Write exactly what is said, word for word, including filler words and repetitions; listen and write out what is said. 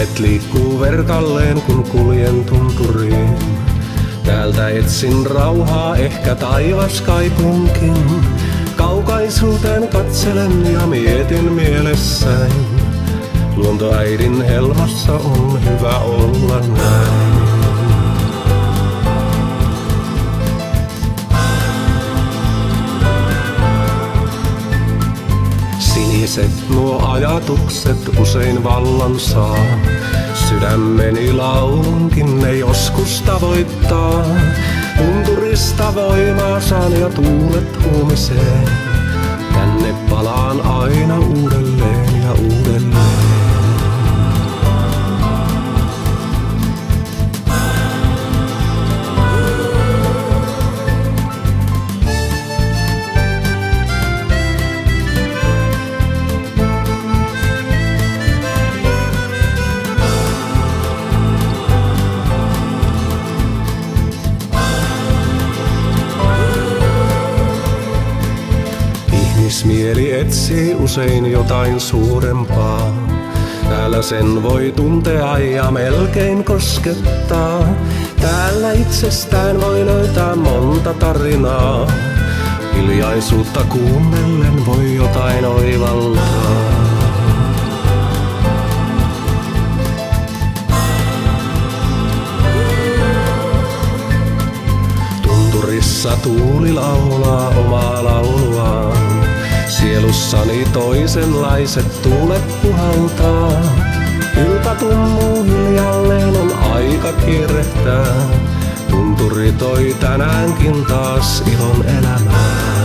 Mielet liikkuu verkalleen, kun kuljen tunturiin. Täältä etsin rauhaa, ehkä taivas kaipunkin. Kaukaisuuteen katselen ja mietin mielessäin. Luontoäidin helmassa on hyvä olla näin. Siniset nuo ajatukset usein vallan saa. Sydämeni laulunkin ne joskus tavoittaa. Tunturista voimaa saan ja tuulet huumiseen. Tänne palaan aina uudelleen ja uudelleen. Mieli etsii usein jotain suurempaa. Täällä sen voi tuntea ja melkein koskettaa. Täällä itsestään voi löytää monta tarinaa. Hiljaisuutta kuunnellen voi jotain oivaltaa. Tunturissa tuuli laulaa omaa lauluaan. Sielussani toisenlaiset tuulet puhaltaa. Ilta tummuu hiljalleen, on aika kierrehtää. Tunturi toi tänäänkin taas ilon elämään.